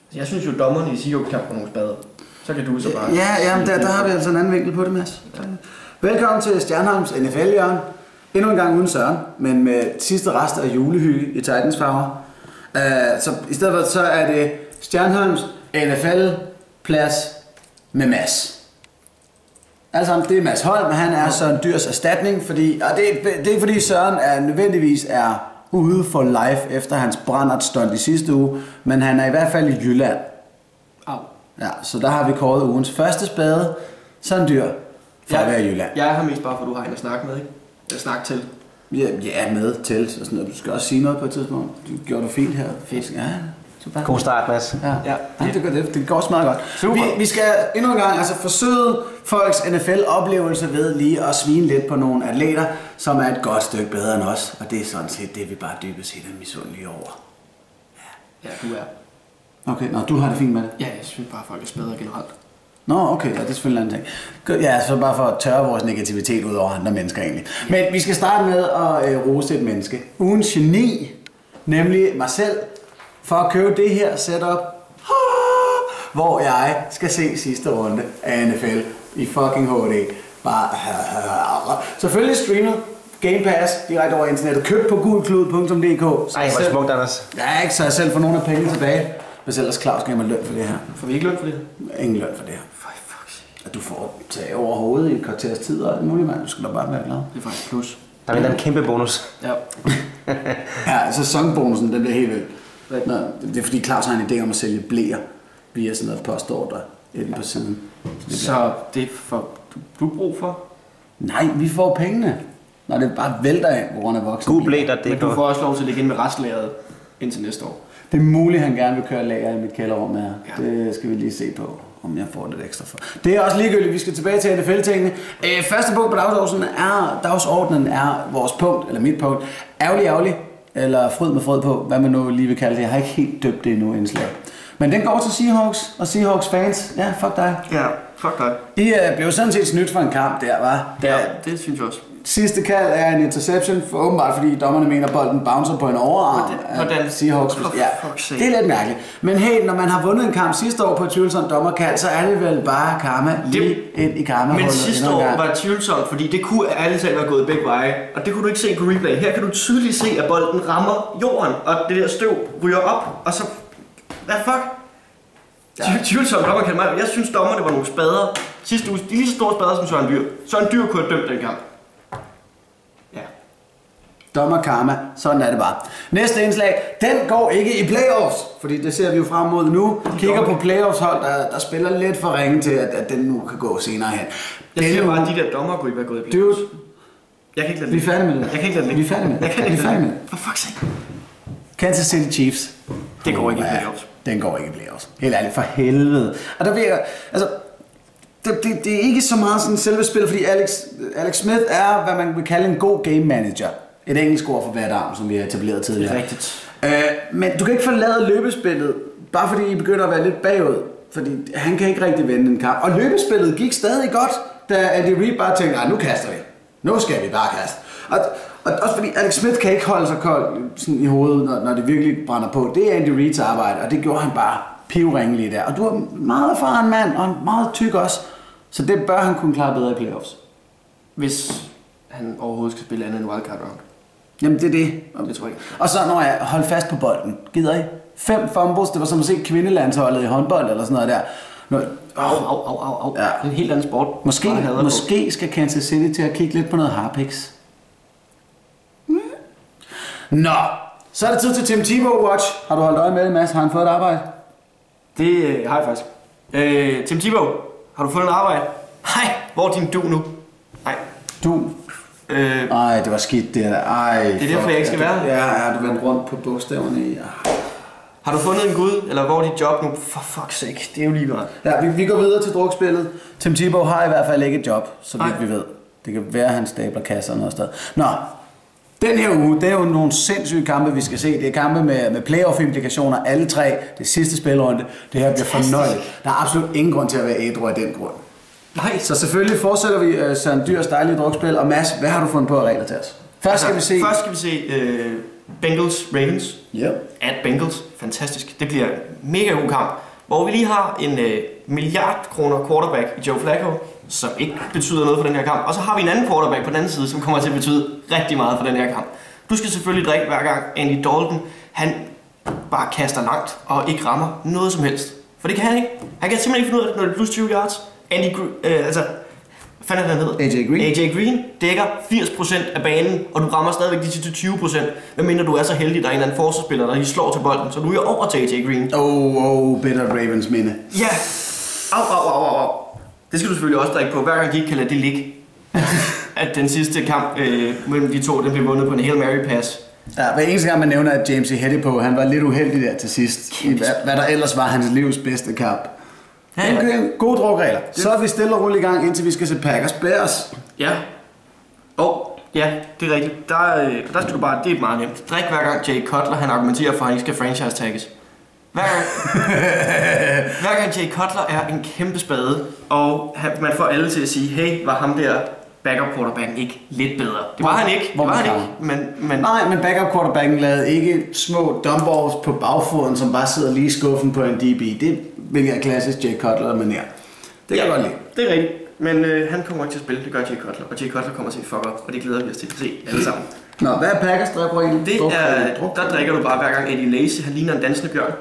Jeg synes jo, dommerne i Seahawks-kamp var nogle spader. Så kan du så bare... Ja, der har vi altså en anden vinkel på det, Mads. Ja. Velkommen til Stjernholms NFL-hjørne. Endnu en gang uden Søren, men med sidste rest af julehygge i Titans farver. Så i stedet for, så er det Stjernholms NFL-plads med Mads. Altså, det er Mads Holm, han er Søren Dyrs erstatning, fordi, og det er ikke fordi Søren nødvendigvis er ude for live efter hans brændert-stunt i sidste uge, men han er i hvert fald i Jylland. Ja, så der har vi kåret ugens første spade, Søren Dyr, for at være i Jylland. Jeg er her mest bare, for du har en at snakke med, ikke? Eller snakke til. Ja, med til. Så sådan, du skal også sige noget på et tidspunkt. Du gjorde det fint her. Fedt. Ja, så bare. God start, Mads. Ja. Det går også meget godt. Super. Vi skal endnu en gang altså forsøge folks NFL-oplevelse ved lige at svine lidt på nogle atleter, som er et godt stykke bedre end os. Og det er sådan set det, vi bare dybest set er misundelige over. Ja, du er. Okay, du har det fint med det? Ja, jeg synes bare, folk er spædere generelt. Nå, okay, ja, det er selvfølgelig en anden ting. Ja, så bare for at tørre vores negativitet ud over andre mennesker egentlig. Men vi skal starte med at rose et menneske. Ugens geni, nemlig mig selv, for at købe det her setup, hvor jeg skal se sidste runde af NFL i fucking HD. Selvfølgelig streamet Game Pass direkte over internettet, købt på gulklud.dk. Ej, hvor smukt, Anders. Ja, ikke, så jeg selv får nogle af pengene tilbage. Hvis ellers Claus giver mig løn for det her. Får vi ikke løn for det? Ingen løn for det her. At du får tag over hovedet i et kvarters tid og alt muligt, mand. Du skal da bare være glad. Det er faktisk plus. Der er en kæmpe bonus. Ja. Ja, sæsonbonusen, den bliver helt vildt. Nå, det er fordi Claus har en idé om at sælge blæer via sådan noget postordre inde på siden. Så det får du brug for? Nej, vi får pengene. Når det bare vælter af på grund af voksne. God blæder, det men du får også lov til at ligge ind med restlæret indtil næste år. Det er muligt, at han gerne vil køre lager i mit kælderrum her. Ja. Det skal vi lige se på, om jeg får lidt ekstra for. Det er også ligegyldigt, vi skal tilbage til NFL-tingene. Første punkt på dagsordenen er vores punkt, eller mit punkt. Ærgerlig, eller fryd med frød på, hvad man nu lige vil kalde det. Jeg har ikke helt døbt det endnu indslag. Men den går til Seahawks og Seahawks fans. Ja, fuck dig. Ja, fuck dig. I blev sådan set snydt for en kamp der, var. Ja, det synes jeg også. Sidste kald er en interception, for åbenbart fordi dommerne mener, at bolden bouncer på en overarm. Hvordan? Seahawks. Ja, det er lidt mærkeligt. Men hey, når man har vundet en kamp sidste år på et tvivlsomt dommerkald, så er det vel bare karma lige ind i karma. Men sidste år var det tvivlsomt, fordi det kunne ærligt talt være gået begge veje. Og det kunne du ikke se på replay. Her kan du tydeligt se, at bolden rammer jorden, og det der støv ryger op, og så... Hvad fuck? Ja. Tvivlsomt dommerkald. Jeg synes dommerne var nogle spader. Sidste uge, de lige så store spader som Søren Dyr. Søren Dyr kunne have dømt den kamp. Ja. Dommer karma, sådan er det bare. Næste indslag, den går ikke i playoffs, fordi det ser vi jo frem mod nu. Kigger på playoffs hold, der spiller lidt for ringe til, at den nu kan gå senere hen. Jeg siger bare, at de der dommer kunne ikke være gået i playoffs. Jeg kan ikke lade det. Vi er færdige med det. Jeg kan ikke lade det. Vi er færdige med det. Jeg kan ikke lade det. For fuck's sake. Kansas City Chiefs. Det går ikke i playoffs. Den går ikke i playoffs. Helt ærligt, for helvede. Og der vil jeg, altså, det er ikke så meget sådan selve spillet, fordi Alex Smith er, hvad man vil kalde en god game manager. Et engelsk ord for hvert arm, som vi har etableret tidligere. Det er rigtigt. Men du kan ikke forlade løbespillet, bare fordi I begynder at være lidt bagud. Fordi han kan ikke rigtig vinde en kamp. Og løbespillet gik stadig godt, da Andy Reid bare tænkte, nej, nu kaster vi. Nu skal vi bare kaste. Og også fordi Alex Smith kan ikke holde sig kold sådan i hovedet, når det virkelig brænder på. Det er Andy Reids arbejde, og det gjorde han bare pivringeligt der. Og du er en meget erfaren mand, og en meget tyk også. Så det bør han kunne klare bedre i playoffs. Hvis han overhovedet skal spille andet end wildcard round. Jamen det er det. Det tror jeg ikke. Og så når jeg holdt fast på bolden, gider I? 5 fumbles, det var som at se kvindelandsholdet i håndbold eller sådan noget der. Au. Ja. Det er en helt anden sport. Måske skal Kansas City til at kigge lidt på noget harpiks. Nå, så er det tid til Tim Tebow Watch. Har du holdt øje med det, Mads? Har han fået et arbejde? Det har jeg faktisk. Tim Tebow, har du fået et arbejde? Hej, hvor er din du nu? Nej. Du? Ej, det var skidt det der. Ej, det er derfor, jeg ikke skal være. Ja, du vendte rundt på bogstaverne i. Har du fundet en gud, eller hvor er dit job nu? For fuck's sake, det er jo lige meget. Ja, vi går videre til drukspillet. Tim Tebow har i hvert fald ikke et job, så vidt vi ved. Det kan være, at han stabler kasser noget sted. Nå, den her uge, det er jo nogle sindssyge kampe, vi skal se. Det er kampe med playoff-implikationer, alle 3. Det sidste spilrunde. Det her bliver fornøjeligt. Der er absolut ingen grund til at være ædru af den grund. Nej. Så selvfølgelig fortsætter vi Søren Dyrs dejlige drukspil. Og Mads, hvad har du fundet på at regler til os? Først skal vi se Bengals Ravens. Yep. At Bengals. Fantastisk. Det bliver en mega god kamp. Hvor vi lige har en milliard kroner quarterback i Joe Flacco, som ikke betyder noget for den her kamp. Og så har vi en anden quarterback på den anden side, som kommer til at betyde rigtig meget for den her kamp. Du skal selvfølgelig drikke hver gang Andy Dalton, han bare kaster langt og ikke rammer noget som helst. For det kan han ikke. Han kan simpelthen ikke finde ud af det, når det er plus 20 yards. Hvad fanden hedder han? AJ Green dækker 80% af banen, og du rammer stadigvæk de sidste 20%. Medmindre du er så heldig, der er en eller anden forsvarsspiller, der lige slår til bolden, så du er over til AJ Green. Bitter Ravens minde. Ja. Au. Det skal du selvfølgelig også drikke på, hver gang de ikke kan lade det ligge. At den sidste kamp mellem de to, den blev vundet på en Hail Mary pass. Ja, hver eneste gang man nævner, at James Heddepo, han var lidt uheldig der til sidst. I hvad der ellers var hans livs bedste kamp. Ja. Gode drukregler. Så er vi stille og roligt i gang, indtil vi skal se Packers Bears. Ja. Ja, det er rigtigt. Der skal du bare, det er meget nemt. Drik hver gang Jay Cutler, han argumenterer for, at han ikke skal franchise-tagges. Hver gang Jay Cutler er en kæmpe spade, og man får alle til at sige, hey, var ham der backup quarterbacken ikke lidt bedre? Det var han ikke. Men nej, men backup quarterbacken lavede ikke små dumbballs på bagfoden, som bare sidder lige i skuffen på en DB. Det vil jeg klassisk Jay Cutler manér. Det kan jeg godt lide. Det er rigtigt. Men han kommer ikke til at spille, det gør Jay Cutler. Og Jay Cutler kommer til at fuck op, og det glæder vi os til at se alle sammen. Nå, hvad er Packers drikreglen? Der drikker du bare hver gang Eddie Lacy, han ligner en dansende bjørn.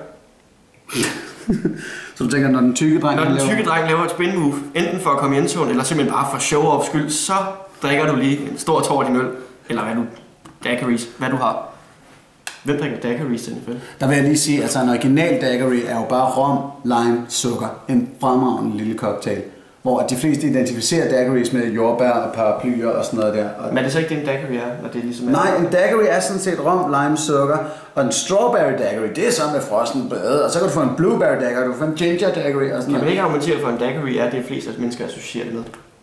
Så du tænker, når den tykke dreng laver et spin move, enten for at komme i endzone, eller simpelthen bare for show-off skyld, så drikker du lige en stor tår af din øl, eller daiquiris, hvad du har. Hvem drikker daiquiris til NFL? Der vil jeg lige sige, at altså en original daiquiri er jo bare rom, lime, sukker. En fremragende lille cocktail. Hvor de fleste identificerer daiquiris med jordbær og paraplyer og sådan noget der. Men er det så ikke det, en daiquiri er? Når det ligesom er? Nej, en daiquiri er sådan set rom, lime, sukker. Og en strawberry daiquiri, det er så med frossen blade. Og så kan du få en blueberry daiquiri, du kan få en ginger daiquiri og sådan noget. Kan man ikke argumentere for, en daiquiri er det fleste mennesker associerer det med?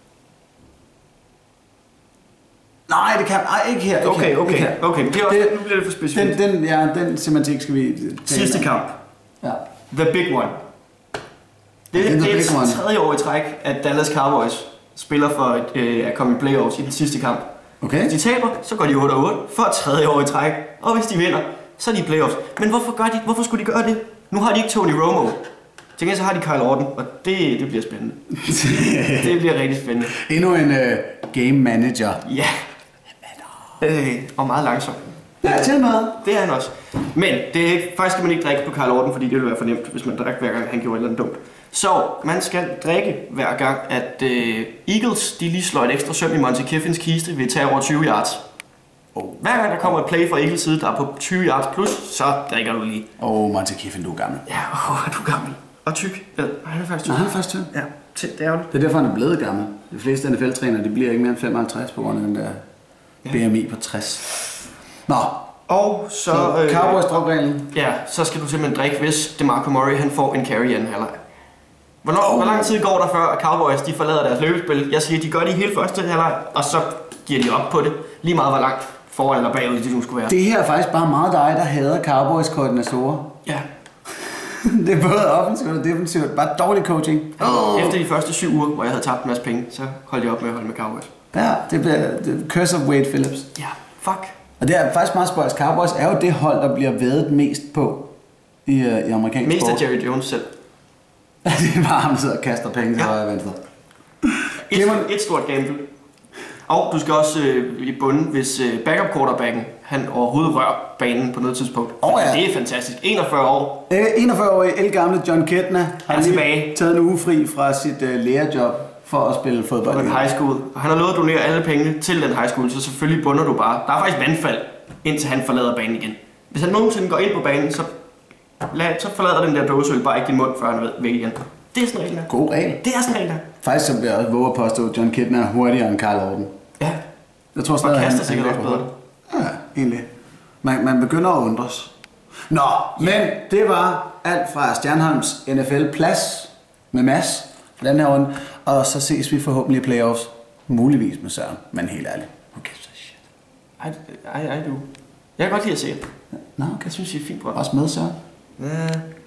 Nej, det kan ikke her. Okay. Nu bliver det for specifikt. Den semantik skal vi tale. Sidste kamp. Ja. The big one. Det er tredje år i træk, at Dallas Cowboys spiller for at komme i playoffs i den sidste kamp. Okay. Hvis de taber, så går de 8-8 for tredje år i træk. Og hvis de vinder, så er de i playoffs. Men hvorfor skulle de gøre det? Nu har de ikke Tony Romo. Til gengæld så har de Kyle Orton, og det bliver spændende. Det bliver rigtig spændende. Endnu en game manager. Ja. Og meget langsom. Ja, til noget. Det er han også. Men faktisk skal man ikke drikke på Kyle Orton, fordi det vil være for nemt, hvis man drikker hver gang han gjorde et eller andet dumt. Så man skal drikke hver gang, at Eagles de lige slår et ekstra søm i Monte Kiffins kiste ved at tage over 20 yards. Hver gang der kommer et play fra Eagles side, der er på 20 yards plus, så drikker du lige. Monte Kiffin, du er gammel. Ja, du er gammel. Og tyk. Ja, han er faktisk tyk. Han er faktisk tyk. Ja, det er ærgerligt. Det er derfor, han er blevet gammel. De fleste NFL-trænere, de bliver ikke mere end 55 på grund af den der BMI på 60. Nå. Og så Cowboys drukreglen. Ja, så skal du simpelthen drikke, hvis DeMarco Murray han får en carry i anden halvleg. Hvor lang tid går der før, at Cowboys de forlader deres løbespil? Jeg siger, de gør det i hele første halvleg, og så giver de op på det. Lige meget hvor langt foran eller bagud de nu skulle være. Det her er faktisk bare meget dig, der hader Cowboys koordinatorer. Ja. Det er både offensivt og defensivt. Bare dårlig coaching. Efter de første 7 uger, hvor jeg havde tabt en masse penge, så holdt jeg op med at holde med Cowboys. Ja, det bliver curse of Wade Phillips. Ja, fuck. Og det er faktisk meget spøjs. Cowboys er jo det hold, der bliver væddet mest på i amerikansk mest sport. af Jerry Jones selv. Det er bare ham, der sidder og kaster penge til højre og venstre. Et stort gamble. Og du skal også i bunden, hvis backup quarterbacken han overhovedet rører banen på noget tidspunkt. Ja. Det er fantastisk. 41 år. 41-årig elgamle John Kitna har lige taget en uge fri fra sit lærerjob for at spille fodbold. På en high school. Og han har lovet at donere alle pengene til den high school, så selvfølgelig bunder du bare. Der er faktisk vandfald, indtil han forlader banen igen. Hvis han nogensinde går ind på banen, så forlader den der dåseøl bare ikke din mund, før han er væk igen. Det er sådan en regel der. God regel. Det er sådan en regel der. Faktisk så vil jeg også våge at påstå, at John Kitna er hurtigere end Kyle Orton. Ja. Jeg tror stadig, og kaster sikkert også bedre. Ja, egentlig. Man begynder at undres. Nå, men det var alt fra Stjernholms NFL-plads med Mads for den her runde. Og så ses vi forhåbentlig i playoffs. Muligvis med Søren, men helt ærligt. Okay, så shit. Ej, du. Jeg kan godt lide at se det. Nå, okay. Jeg synes, det er fint, bror. Også med Søren? Ja.